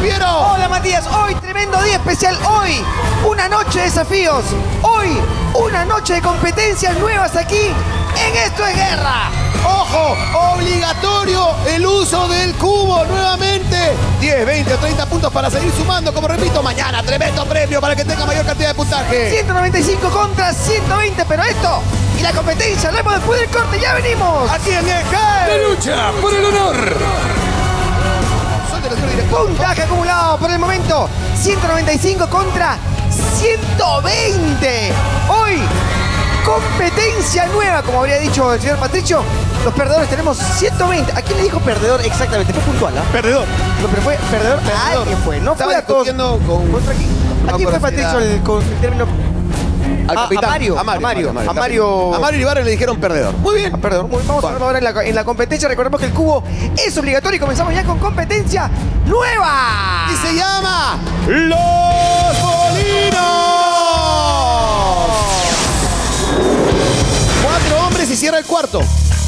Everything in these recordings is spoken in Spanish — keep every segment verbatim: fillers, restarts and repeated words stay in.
Fiero. Hola, Matías. Hoy, tremendo día especial. Hoy, una noche de desafíos. Hoy, una noche de competencias nuevas aquí en Esto es Guerra. Ojo, obligatorio el uso del cubo nuevamente. diez, veinte o treinta puntos para seguir sumando. Como repito, mañana tremendo premio para que tenga mayor cantidad de puntaje. ciento noventa y cinco contra ciento veinte, pero esto y la competencia lo vemos después del corte. ¡Ya venimos! Aquí en E G. La lucha por el honor. Puntaje acumulado por el momento. ciento noventa y cinco contra ciento veinte. Hoy, competencia nueva, como habría dicho el señor Patricio. Los perdedores tenemos ciento veinte. ¿A quién le dijo perdedor exactamente? Fue puntual, ¿ah? ¿eh? Perdedor. No, pero fue perdedor. Perdedor. Alguien fue. No Estaba fue a todos. con... Contra aquí. No Aquí fue Patricio el, con el término. Al a, capitán. a Mario. A Mario. A Mario. A Mario, A Mario, a Mario Ibarra le dijeron perdedor. Muy bien. Ah, perdón. Muy, vamos bueno. a verlo ahora en la, en la competencia. Recordemos que el cubo es obligatorio y comenzamos ya con competencia nueva. Y se llama Los Bolinos. Cuatro hombres y cierra el cuarto.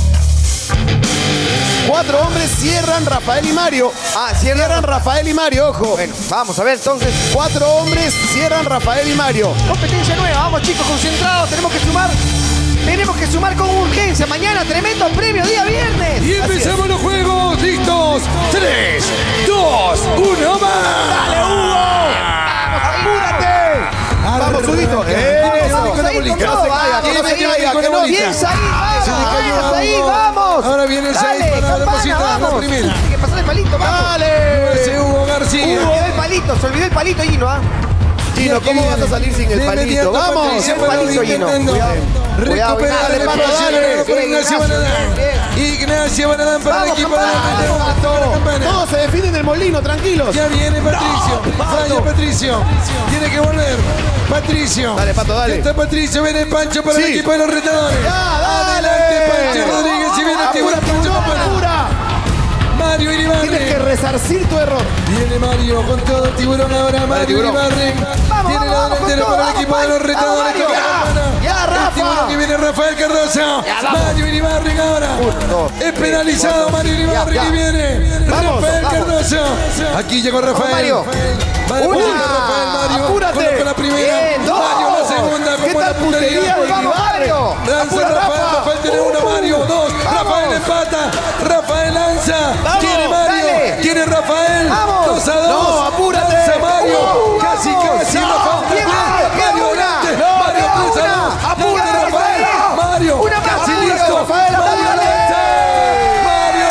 Cuatro hombres cierran Rafael y Mario. Ah, cierran, cierran Rafael y Mario, ojo. Bueno, vamos a ver entonces. Cuatro hombres cierran Rafael y Mario. Competencia nueva. Vamos, chicos, concentrados. Tenemos que sumar. Tenemos que sumar con urgencia. Mañana, tremendo premio, día viernes. Y empezamos los juegos. Listos. Tres, dos, uno más. ¡Dale, Hugo! ¡Vamos, apúrate! ¡Vamos, Huguito! ¡Eso! Vamos ahí con Que no todo, se caiga, que no vamos, se caiga, que no... Bien, Said, Se le vamos. cayó Vamos, Said, Hugo. vamos. Ahora viene el Dale, Said para campana, depositar la vamos. primera. Tiene que pasar el palito, vamos. ¡Dale! Ese Hugo García. Se olvidó el palito, se olvidó el palito, Gino, ¿ah? Gino, ¿cómo vas a salir sin el De palito? inmediato, ¡Vamos! Patricia El palito, Parodi Gino. intentando Cuidado. recuperar Dale, el Pato, espacio dale. ganado por Bien, Ignacio Ignacio. Banadán. Bien. Ignacio Banadán para el Vamos, equipo de la campana. Campana. Campana. Todo se define en el molino, tranquilos. Ya viene Patricio. No, Pato. Falla Patricio. Tiene que volver. Patricio. Dale, Pato, dale. Está Patricio, viene Pancho para Sí. el equipo de los retadores. Ya, dale. Adelante Pancho Rodríguez y viene el tiburón Apura, Pancho Pancho, Campana. apura. Mario Tienes que Iribarren. resarcir tu error. Viene Mario con todo el tiburón ahora. Mario tiburón. Iribarren. Vamos, Tiene la vamos, delantera con todo, para el equipo de los vamos, retadores. Mario. Toca Campana. Ya, El Rafa. tiburón que viene Rafael Cardoso. vamos. Mario Iribarren ahora. dos, Es penalizado tres, Mario Iribarren ya, y ya. viene Vamos, Rafael vamos. Cardoso. Aquí llegó Rafael. Mario. Va a Una. depositar Rafael Mario. Apúrate. Coloca la primera. Bien, dos. Mario la segunda. ¿Qué Como tal la puntería. puntería de Vamos, Mario. Lanza Apura, Rafael. Rafa. Rafael tiene uno, Mario. Dos. Vamos. Rafael empata. Rafael lanza. Vamos, Tiene Mario. dale. Tiene Rafael. Vamos. Dos a dos. No, apúrate. Lanza Mario. Uh, casi, vamos. casi. No, Rafael bien, también. bien, Mario una. adelante. No, Mario no, tres a una. dos. Apúrate, Lanza Rafael. Rafael. Mario. Una más. Casi Apúrate, listo. Rafael, Mario apúrate. lanza. Mario.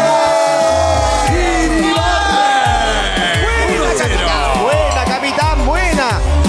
Iribarren. uno a cero. Buena, capitán, buena.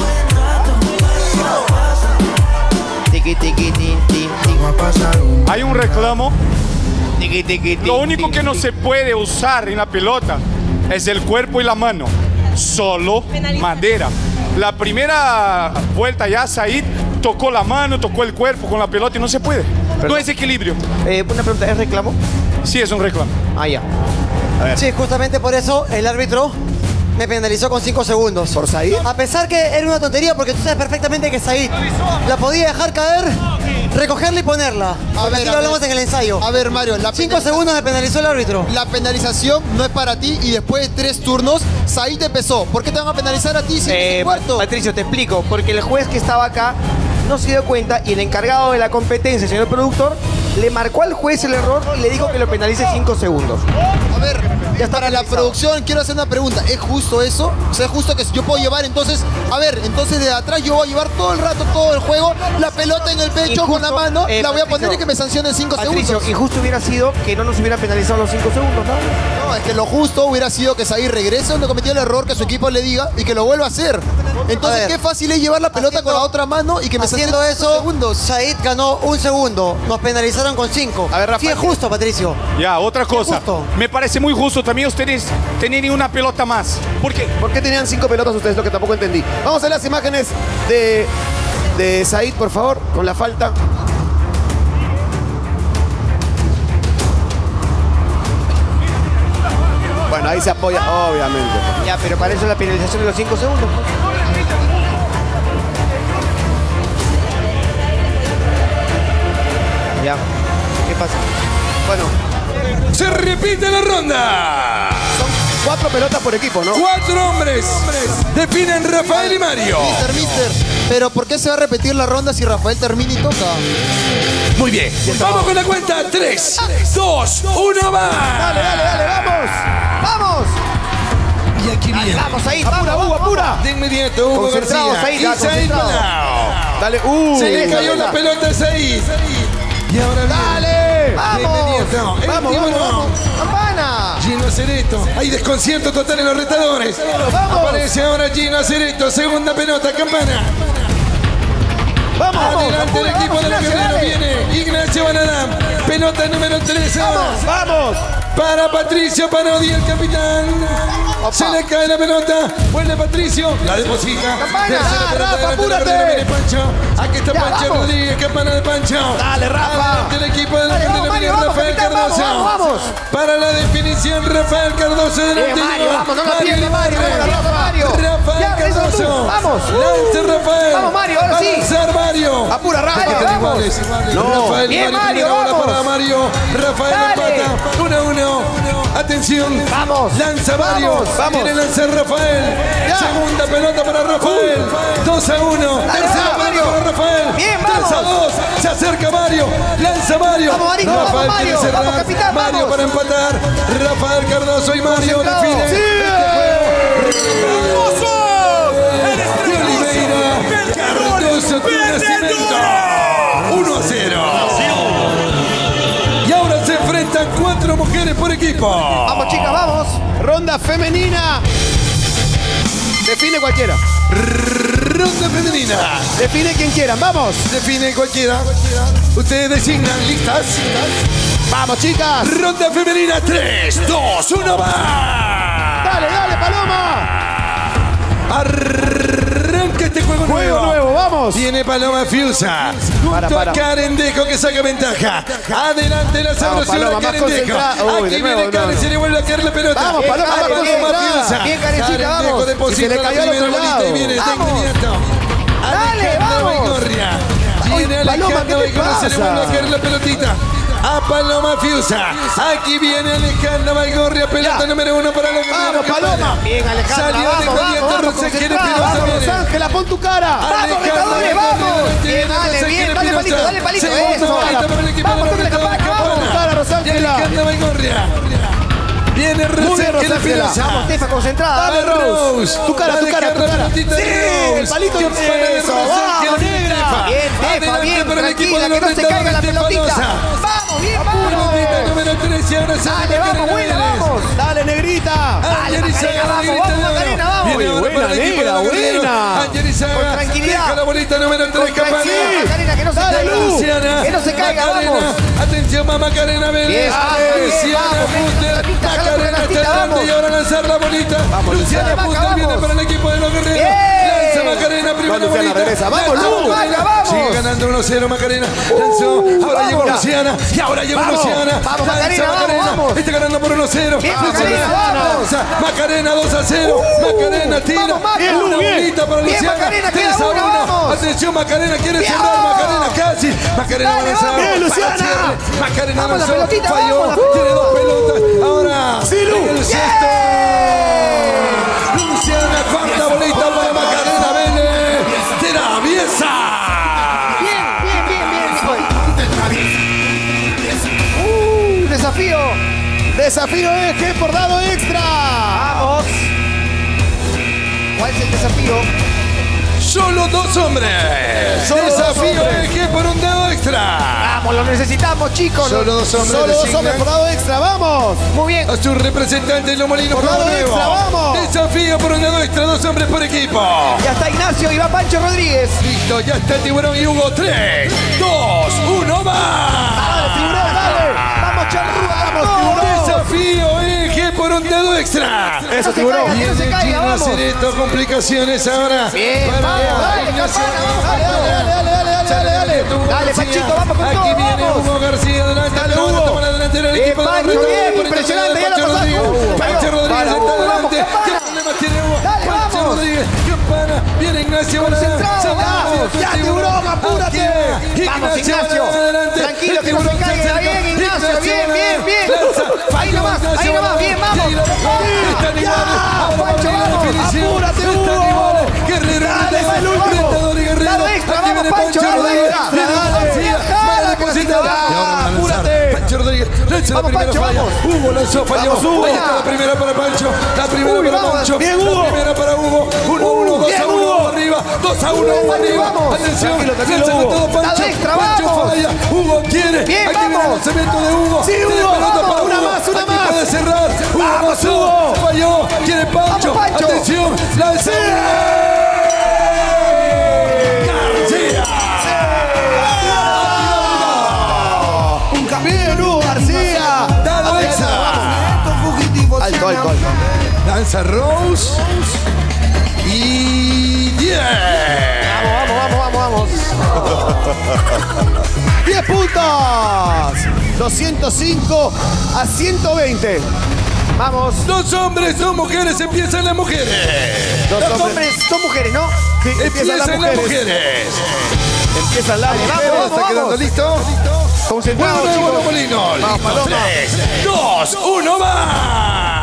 Tiqui, tiqui, tin, tin, tin. Hay un reclamo. Tiqui, tiqui, tin, Lo único tin, que no tin. se puede usar en la pelota es el cuerpo y la mano. Solo madera. La primera vuelta ya Said tocó la mano, tocó el cuerpo con la pelota y no se puede. No es equilibrio. Eh, una pregunta, ¿es reclamo? Sí, es un reclamo. Ah, ya. Sí, justamente por eso el árbitro me penalizó con cinco segundos. ¿Por Said? A pesar que era una tontería, porque tú sabes perfectamente que Said la podía dejar caer, recogerla y ponerla. A ver, Aquí a lo hablamos ver. en el ensayo. A ver, Mario, la, Cinco penaliza- segundos me penalizó el árbitro. la penalización no es para ti y después de tres turnos, Said empezó. ¿Por qué te van a penalizar a ti si Eh, es el cuarto? Patricio, te explico. Porque el juez que estaba acá no se dio cuenta y el encargado de la competencia, el señor productor, le marcó al juez el error y le dijo que lo penalice cinco segundos. A ver, Ya está para la penalizado. producción quiero hacer una pregunta. ¿Es justo eso? O sea, ¿es justo que yo puedo llevar entonces, a ver, entonces de atrás yo voy a llevar todo el rato, todo el juego, la pelota en el pecho Y con la justo, mano, eh, la voy a Patricio, poner y que me sancionen cinco Patricio, segundos? y justo hubiera sido que no nos hubiera penalizado los cinco segundos, ¿no? No, es que lo justo hubiera sido que Said regrese donde cometió el error, que su equipo le diga y que lo vuelva a hacer. A Entonces, ver. qué fácil es llevar la pelota Haciendo- con la otra mano y que me Haciendo sancionen cinco eso, segundos. Said ganó un segundo. Nos penalizaron con cinco. A ver, Rafa, Sí es justo, Patricio. Ya, otra cosa. justo. Me parece muy justo también ustedes tener una pelota más. ¿Por qué? ¿Por qué tenían cinco pelotas ustedes? Lo que tampoco entendí. Vamos a ver las imágenes de, de Said, por favor, con la falta. Bueno, ahí se apoya, obviamente. Ya, pero para eso la penalización de los cinco segundos. Ya. ¿Qué pasa? Bueno, Se repite la ronda. Son Cuatro pelotas por equipo, ¿no? Cuatro hombres definen Rafael y Mario. Mister, mister. Pero ¿por qué se va a repetir la ronda si Rafael termina y toca? Muy bien. Vamos con la cuenta. Tres, dos, uno, va. Dale, dale, dale, vamos. ¡Vamos! Y aquí viene. Vamos ahí, Apura, vamos, Hugo, vamos. apura. De inmediato, Hugo Concentrado, García. Said, Y ah, Said concentrado. Palau. Dale, uh. Se le esa cayó bola. la pelota a Said. Y ahora viene. Dale. De ¡Vamos! inmediato. El Vamos, tiburón. vamos, vamos. ¡Campana! Gino Acereto. Hay desconcierto total en los retadores. Vamos. Aparece ahora Gino Acereto. Segunda pelota, campana. Vamos. Adelante el equipo de la Guerrero. Viene Ignacio Banadam. Pelota número tres. Vamos. Vamos. Para Patricio Parodi, el capitán. Se le cae la pelota. Vuelve Patricio. La deposita. Campana. Tercera Ah, pelota Rafa, delante de la apúrate. Guerrero. Viene Pancho. Aquí está Ya, Pancho vamos. Rodríguez. Campana de Pancho. Dale, Rafa. Adelante el equipo de la Dale, Guerrero. vamos, Viene Mario, vamos, Rafael capitán, vamos, Cardoso. vamos, vamos. Para la definición, Rafael Cardoso. Delante Bien, Mario, llegó. vamos, no la Mario pierdas, Mario, Ibarra. no la pierdas, Mario. Rafael Ya, eso tú, Cardoso. vamos. Lanza Rafael. Vamos, Mario, ahora Va a sí. lanzar Mario. Apura, Rafa. Dale, Están vamos. iguales. No. Rafael Bien, Mario, Mario, primera bola vamos. para Mario. Rafael Dale. empata. uno a uno. Atención. Vamos. Lanza Mario. Vamos, vamos. Quiere lanzar Rafael. Ya. Segunda pelota para Rafael. dos a uno. Tercera vamos, pelota Mario. para Rafael. Bien, tres a vamos. dos. Se acerca Mario. Lanza Mario. Vamos, Marito, Rafael vamos, quiere Mario. cerrar. Vamos, capitán, Mario vamos. para empatar. Rafael Cardoso y Mario Concentrado. definen Sí. este juego. De Oliveira. Cardoso tiene Nacimiento. uno a cero. Y ahora se enfrentan cuatro mujeres por equipo. Vamos, chicas, vamos. Ronda femenina. Define cualquiera. Ronda femenina. Define quien quieran. Vamos. Define cualquiera. Ustedes designan listas. Vamos, chicas. Ronda femenina. tres, dos, uno, va. Dale, dale, Paloma. Arranca este juego, Juego nuevo, vamos. Viene Paloma Fiusa. Junto Para, para. a Karen Dejo que saca ventaja. Adelante la sabrosura Paloma, Karen más Dejo. concentrada. Uy, Aquí de nuevo, viene no, Karen, no. se le vuelve a caer la pelota. Vamos, Paloma, A más concentrada. Fiusa. Bien, Karencita, Karen vamos. Dejo Y se deposita le la cayó al primera otro bolita y lado. viene de Vamos. inmediato. Dale, Alejandra vamos. Baigorria. Viene Ay, Paloma, Alejandra ¿qué te Baigorria, se le pasa? vuelve a caer la pelotita. A Paloma Fiusa. Aquí viene Alejandra Baigorria, pelota Ya. número uno para la Vamos, Paloma. Bien, Alejandra, Salió vamos, de vamos, inmediato vamos, Rosé, quiere concentrada, Pirosa, Vamos, viene. Rosángela, pon tu cara. Vamos, retadores, vamos. Bien, dale, bien, dale palito, dale palito, eso. Vamos, toca la campana, vamos. Cara, Rosángela. Alejandra Baigorria. Viene Muy bien, Rosé, quiere Rosángela. Pirosa. Vamos, Tefa, concentrada. Dale, Rose. Tu cara, tu Dale, cara, tu Carla, cara. pelotita de Sí, Rose. el palito y Campana de eso. Rosé, Vamos, quiere negra. Tefa. Bien, Tefa, Adelante bien, para el equipo tranquila, de que no los se caiga la retadores, pelotita. Tefanosa. Vamos, bien, Pelotita vamos. número tres y ahora se Dale, le vamos, Macarena buena, Vélez. vamos. Dale, negrita. Dale, Macarena, vamos, vamos, Macarena, vamos. Viene ahora Buena, para el equipo de negra, la Guerrero. buena. Angelizaga. Con tranquilidad. Deja la bolita número tres, Con Campana. tranquilidad, Macarena, que no se Dale, caiga. Lu. Luciana. Que no se caiga, Macarena. vamos. Atención, va Macarena Vélez. Bien, bien, Luciana vamos, Fuster. Renatita, jala con Macarena Renatita, está adelante vamos. y ahora lanzar la bolita. Vamos, Luciana Luciana, Fuster vamos. viene para el equipo de los guerreros. Bien. Lanza Macarena, primera Luciana, bolita. regresa. Vamos, Lanza Lu. Macarena. Vamos. Sigue ganando uno cero Macarena. Lanzó. Ahora vamos. llegó Luciana. Y ahora llegó Vamos. Luciana. Vamos, Lanza Macarena, vamos, Macarena. vamos. Está ganando por uno cero. Bien, Luciana Macarena, vamos. lanza. Macarena dos a cero. Macarena tira. Vamos, Maca. Una Bien, bien. bolita para Bien, Luciana. Macarena, tres queda a una, uno. vamos. Atención, Macarena quiere Bien. cerrar. Macarena casi. Macarena va a Dale, lanzar. vamos. Para Luciana. cierre. Macarena Vamos, la lanzó. pelotita, Falló. vamos, la- Tiene dos pelotas. Ahora. Sí, Lu. en el sexto. Luciana, cuarta bolita para Macarena Vélez. Traviesa. Bien, bien, bien, bien. Uh, desafío. Desafío es que por dado extra. Vamos. ¿Cuál es el desafío? Solo dos hombres. Solo dos Desafío hombres. es que por un dedo extra. Vamos, lo necesitamos, chicos. Solo dos hombres. Solo dos designan hombres por dado extra. Vamos. Muy bien. a su representante Los Molinos Por Juego lado Nuevo. extra, vamos. Desafío por un dedo extra, dos hombres por equipo. Ya está Ignacio y va Pancho Rodríguez. Listo, ya está Tiburón y Hugo. tres, dos, uno, más. Dale, tiburón, dale. Vamos, charrúa. Vamos, tiburón. Desafío eje por un dedo extra. Eso, se tiburón. caiga, Y que no es se de caiga, Chino vamos. Acereto, complicaciones ahora. Bien, Para vamos, dale, Ignacio. campana, vamos, Dale, dale, dale, dale, dale, dale, dale. Hugo Dale, García. Panchito, vamos con Aquí todo, viene vamos. Hugo García adelante. Dale, Ahora Hugo. toma la delantera del Bien, equipo de los Pancho, Retadores bien, por impresionante, intermedio de ya lo Pancho pasaste. Rodríguez. Uh, Pancho para, Rodríguez para, está Hugo, adelante. vamos, ¿Qué campana. problemas tiene Hugo? Dale, Pancho vamos. Rodríguez. Campana. Viene Ignacio. Concentrado, Se va. vamos. Se va. Ya, tiburón, apúrate. Aquí, Vamos, Ignacio. Ignacio. Adelante. Tranquilo, El que no se tiburón caiga. acerca. Bien, Ignacio, bien, va. bien, bien. Lanza. Ahí Falló nomás, Ignacio, ahí nomás, va. bien, vamos. Y ahí la- Está la Vamos, primera Pancho, falla. vamos. Hugo lanzó, falló. Vamos, Hugo. Ahí está la primera para Pancho. La primera Uy, para vamos. Pancho. Bien, La Hugo. primera para Hugo. uno a uno, dos Bien, a uno, Hugo. arriba. dos a uno, Hugo arriba. vamos. Atención. Tranquilo, tranquilo, Lanza con Hugo. todo Pancho. Dale extra, Pancho vamos. falla. Hugo quiere. Bien, Aquí viene el vamos. lanzamiento de Hugo. Sí, Tiene Hugo, pelota vamos. para Una Hugo. más, una Aquí más. puede cerrar. Hugo Vamos, pasó. Hugo. Falló. Quiere Pancho. Vamos, Pancho. Atención. Lanza. Bien, Hugo García. Dado extra. Alto, alto, alto. Lanza Rose. Y diez. Vamos, vamos, vamos, vamos. diez puntos. doscientos cinco a ciento veinte. Vamos. Dos hombres, dos mujeres, empiezan las mujeres. Dos Los hombres. hombres son mujeres, ¿no? Sí, empiezan las Empiezan las mujeres. mujeres. Empiezan las Vamos, mujeres. vamos, ¿Está vamos. quedando listo? Concentrados, Bueno, bueno, chicos. Molino. Vamos, Listo. Paloma. Tres, dos, uno, más.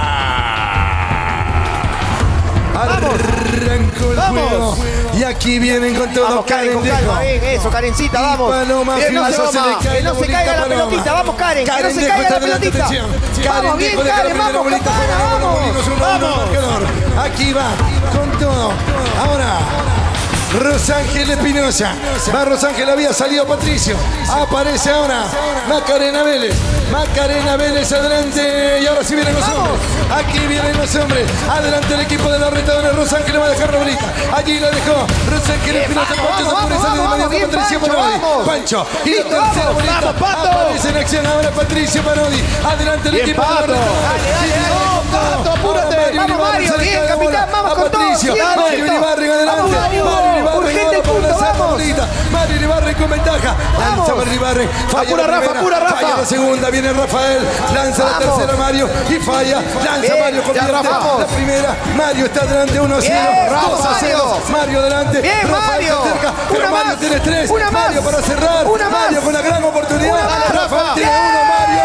Arrancó el Vamos. juego. Y aquí vienen con todo. Vamos, Karen, con Dejo. calma, bien, eso, Karencita, Y vamos. Paloma Bien, no se, Filmazo se le cae que no la se bolita caiga la Paloma. pelotita, vamos, Karen, que no Karen se Dejo caiga está la adelante, pelotita. atención. Vamos, bien, Dejo de Karen, la primera vamos, bolita, campana, Paloma vamos. Molinos, uno a uno, marcador. Aquí va, con todo. Ahora. Rosángel Espinosa. Va Rosángel, había salido Patricio. Aparece ahora Macarena Vélez. Macarena Vélez adelante. Y ahora sí vienen los hombres. Aquí vienen los hombres. Adelante el equipo de la retadora. Rosángel le va a dejar la bolita. Allí la dejó. Rosángel Espinosa. vamos, Pancho vamos, Zapore sale de vamos, inmediato. bien, Patricio Pancho, Parodi. vamos. Pancho. Y la Listo, tercera vamos, bolita. vamos, Pato. Aparece en acción ahora Patricio Parodi. Adelante el Bien, equipo de la Pato. retadora. Dale, dale, Viene dale. con todo. Pato, apúrate. Ahora Mario Vamos, Iribarren Mario, se le bien, cae la capitán, bola vamos a con todo, Patricio. cien por Mario ciento. Iribarren adelante. Vamos, Mario. Mario Iribarren Urgente ahora el para punto, lanzar la vamos. bolita. Mario Iribarren con ventaja. Lanza Mario Iribarren. Falla Apura, la Rafa, primera, apura, Rafa. Falla la segunda. Viene Rafael. Lanza la Vamos. tercera Mario. Y falla. Lanza Bien, Mario. ya, Convierte Rafa. la primera. Mario está adelante uno a cero. Bien, dos a cero. Mario. Mario adelante. Bien, Rafael Mario. se acerca. Pero Una Mario más. tiene tres. Una más. Mario para cerrar. Una más. Mario con la gran oportunidad. Una más. Rafael Rafa. tiene uno. Mario.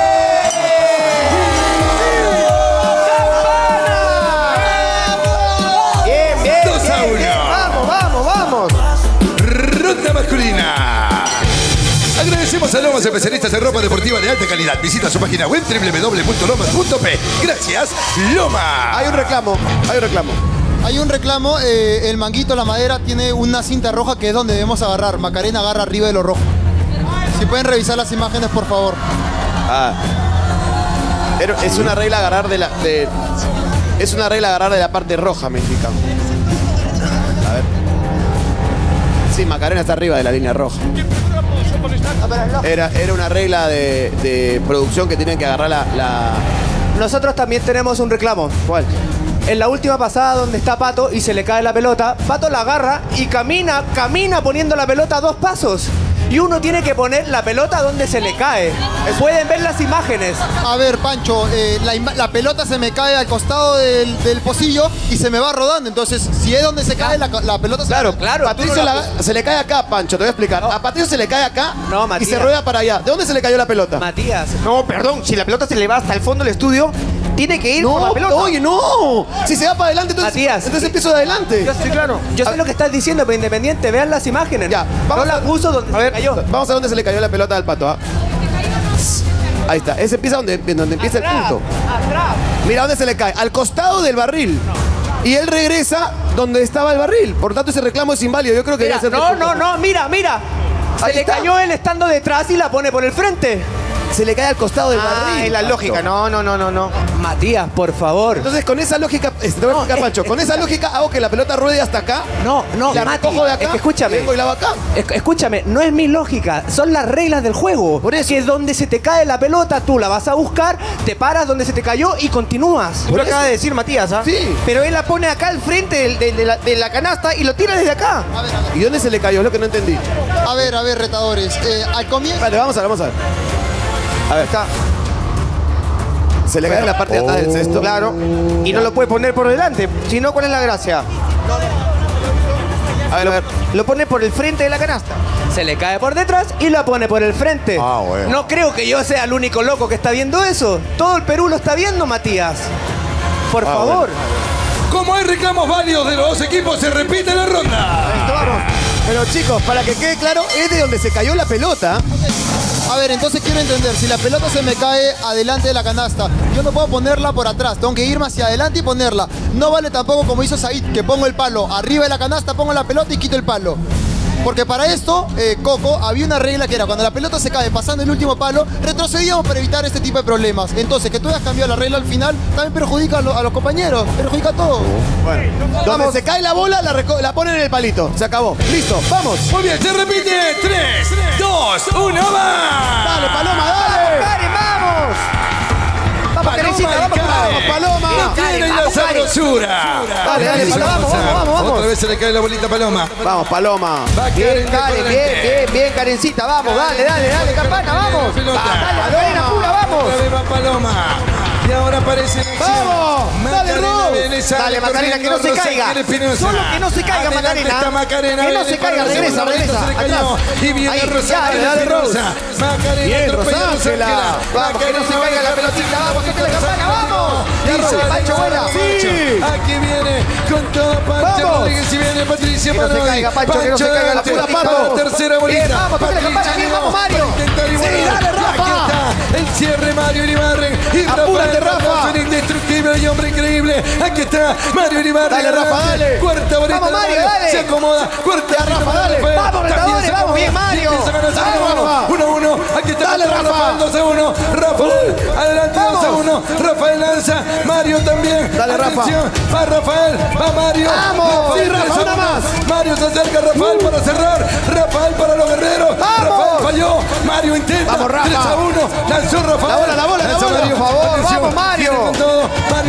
Bien, bien, Dos a bien, uno. bien. Vamos, vamos, vamos. Ronda masculina. Agradecemos a Lomas, especialistas en ropa deportiva de alta calidad. Visita su página web doble u doble u doble u punto lomas punto pe. Gracias, Lomas. Hay un reclamo, hay un reclamo. Hay un reclamo, eh, el manguito, la madera, tiene una cinta roja que es donde debemos agarrar. Macarena agarra arriba de lo rojo. Si pueden revisar las imágenes, por favor. Ah. Pero es una regla agarrar de la. De, es una regla agarrar de la parte roja, me indican. A ver. Sí, Macarena está arriba de la línea roja. Era, era una regla de, de producción que tienen que agarrar la, la. Nosotros también tenemos un reclamo. ¿Cuál? En la última pasada donde está Pato y se le cae la pelota, Pato la agarra y camina, camina poniendo la pelota a dos pasos. Y uno tiene que poner la pelota donde se le cae. Pueden ver las imágenes. A ver, Pancho, eh, la, ima- la pelota se me cae al costado del, del pocillo y se me va rodando. Entonces, si es donde se cae, la, la pelota se Claro, Claro, Patricio tú no la la- se le cae acá, Pancho, te voy a explicar. A Patricio se le cae acá No, y Matías. se rueda para allá. ¿De dónde se le cayó la pelota? Matías. No, perdón, si la pelota se le va hasta el fondo del estudio, tiene que ir No, por la pelota. oye, no. Si se va para adelante, entonces, Matías. entonces empiezo de adelante. Yo sé, claro. Yo sé lo que estás diciendo, pero independiente, vean las imágenes. Ya, no vamos la a- puso donde A se ver, cayó. vamos a ver dónde se le cayó la pelota al Pato. ¿ah? Ahí está. Ese empieza donde, donde empieza el Atrás, punto. atrás. Mira dónde se le cae. Al costado del barril. Y él regresa donde estaba el barril. Por tanto, ese reclamo es inválido. Yo creo que Mira, debe ser no, no, no, mira, mira. Se Ahí le está. cayó él estando detrás y la pone por el frente. Se le cae al costado del barril. Ah, es la Pato. lógica. No, no, no, no, no. Matías, por favor. Entonces, con esa lógica, este, te voy a explicar, Pancho. Con esa lógica hago que la pelota ruede hasta acá. No, no, La Mati, recojo de acá. es que escúchame. y vengo y la hago acá. Es- Escúchame, no es mi lógica, son las reglas del juego. Por eso. Que es donde se te cae la pelota, tú la vas a buscar, te paras donde se te cayó y continúas. Por Lo eso. acaba de decir Matías, ¿ah? Sí. Pero él la pone acá al frente del- del- de, la, de la canasta y lo tira desde acá. A ver, a ver, ¿Y dónde se le cayó? Es lo que no entendí. a ver, a ver, retadores. Eh, al comienzo... Vale, vamos a ver, vamos a ver. A ver, está. Se le cae en la parte de atrás del cesto. Claro. Y no lo puede poner por delante. Si no, ¿cuál es la gracia? A ver, a ver. Lo pone por el frente de la canasta. Se le cae por detrás y lo pone por el frente. Ah, bueno. No creo que yo sea el único loco que está viendo eso. Todo el Perú lo está viendo, Matías. Por Ah, favor. Como hay reclamos válidos de los dos equipos, se repite la ronda. Esto vamos. Pero chicos, para que quede claro, es de donde se cayó la pelota. A ver, entonces quiero entender, si la pelota se me cae adelante de la canasta, yo no puedo ponerla por atrás, tengo que irme hacia adelante y ponerla. No vale tampoco como hizo Said, que pongo el palo arriba de la canasta, pongo la pelota y quito el palo. Porque para esto, eh, Coco, había una regla que era cuando la pelota se cae pasando el último palo, retrocedíamos para evitar este tipo de problemas. Entonces, que tú hayas cambiado la regla al final, también perjudica a, lo, a los compañeros, perjudica a todos. Bueno, donde se cae la bola, la, la ponen en el palito. Se acabó. Listo, vamos. Muy bien, se repite. tres, dos, uno, más. Dale, Paloma, dale. ¡Karen, vamos! Vamos, Karencita, vamos, Vamos, Paloma. Tiene la sabrosura. Dale, dale, Paloma. Vamos, vamos, vamos, vamos. Otra vez se le cae la bolita a Paloma. Vamos, Paloma. Va Bien, Karen de Karen, por bien, delante. bien, bien, Karencita, vamos, dale, dale, dale, campana, vamos. Pelota. Dale, Karen, apura, vamos. Otra vez va Paloma. Y ahora aparece en acción. ¡Vamos! ¡Dale, Macarena Ro! Vélez sale Dale, Macarena, que no se corriendo, caiga. Rosángel Espinosa. Solo que no se caiga, Adelante Macarena. está Macarena Que no Vélez se caiga, para la regresa, segunda regresa, vuelta, se le cayó. atrás. Y viene Ahí, Rosángel ya, dale, Espinosa. Macarena Bien, atropella a Rosángela. Vamos, que no se caiga la pelotita, vamos, que la campana, vamos. Y Ya, sale Pancho, ahora vuela. Pancho. Sí. Aquí viene con todo Pancho Vamos. Rodríguez y viene Patricia Que no se Parodi. caiga, Pancho, que no se caiga la adelante. pelotita, Para la vamos. tercera bolita. Bien, vamos, toca la campana, bien, llegó vamos, Mario. para intentar igualar. Sí, dale, Rafa. Aquí está el cierre, Mario Iribarren. Y Apúrate, Rafael Rafa. Ramos, un indestructible y hombre increíble. Aquí está Mario Iribarren. Dale, Rafa, adelante. dale. Cuarta bolita. Vamos, de Mario, dale. Se acomoda. Cuarta Ya, bolita Rafa, para dale. Rafael. Vamos, También retadores, se vamos, acomoda. bien, Mario. Y empieza a ganar Dale, segundo uno. Rafa. uno a uno. Aquí está Dale, contra Rafa. Rafael, dos a uno. Rafael. Adelante, dos a uno. Rafael lanza. Mario también. Dale, Rafa. Atención. Va Rafael. Va Mario. Vamos. Rafael, Sí, Rafa, tres a una uno. más. Mario se acerca a Rafael para cerrar. Rafael para los guerreros. Vamos. Rafael falló. Mario intenta. Vamos, Rafa. tres a uno. Lanzó Rafael. La bola, la bola, la Lanza bola. Mario. Por favor, Atención. vamos, Mario. Viene con todo. Mario